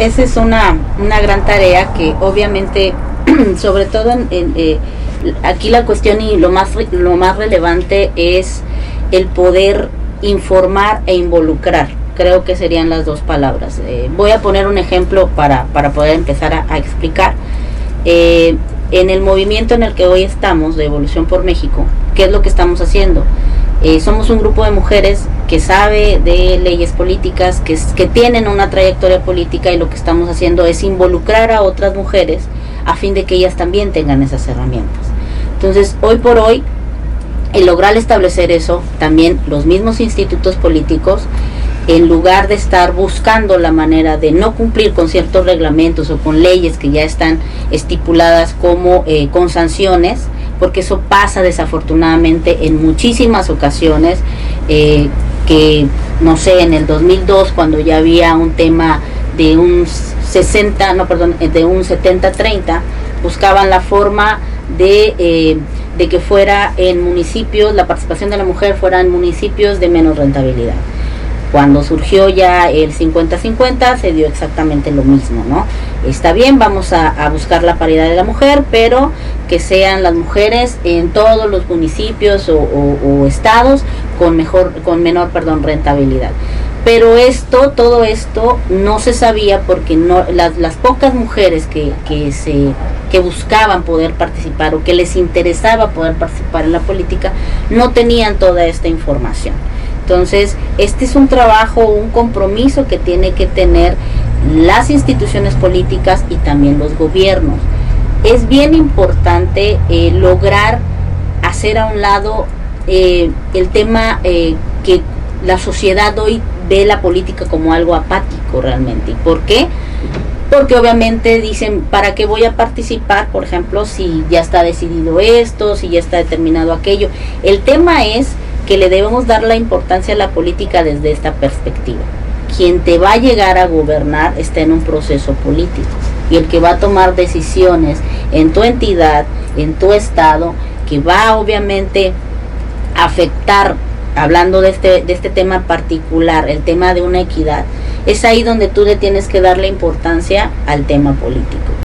esa es una gran tarea que obviamente, sobre todo aquí la cuestión y lo más relevante es el poder informar e involucrar. Creo que serían las dos palabras. Voy a poner un ejemplo para poder empezar a explicar. En el movimiento en el que hoy estamos, de Evolución por México, ¿qué es lo que estamos haciendo? Somos un grupo de mujeres que sabe de leyes políticas, que tienen una trayectoria política, y lo que estamos haciendo es involucrar a otras mujeres a fin de que ellas también tengan esas herramientas. Entonces, hoy por hoy, el lograr establecer eso, también los mismos institutos políticos, en lugar de estar buscando la manera de no cumplir con ciertos reglamentos o con leyes que ya están estipuladas como con sanciones, porque eso pasa desafortunadamente en muchísimas ocasiones, que no sé, en el 2002, cuando ya había un tema de un 70-30, buscaban la forma de que fuera en municipios, la participación de la mujer fuera en municipios de menos rentabilidad. Cuando surgió ya el 50-50, se dio exactamente lo mismo, ¿no? Está bien, vamos a buscar la paridad de la mujer, pero que sean las mujeres en todos los municipios o estados con menor rentabilidad. Pero todo esto no se sabía, porque no, las pocas mujeres que buscaban poder participar, o que les interesaba poder participar en la política, no tenían toda esta información. Entonces, este es un trabajo, un compromiso que tiene que tener las instituciones políticas y también los gobiernos. Es bien importante lograr hacer a un lado el tema que la sociedad hoy ve la política como algo apático realmente. ¿Y por qué? Porque obviamente dicen, ¿para qué voy a participar? Por ejemplo, si ya está decidido esto, si ya está determinado aquello. El tema es que le debemos dar la importancia a la política desde esta perspectiva. Quien te va a llegar a gobernar está en un proceso político, y el que va a tomar decisiones en tu entidad, en tu estado, que va obviamente a afectar, hablando de este tema particular, el tema de una equidad, es ahí donde tú le tienes que darle importancia al tema político.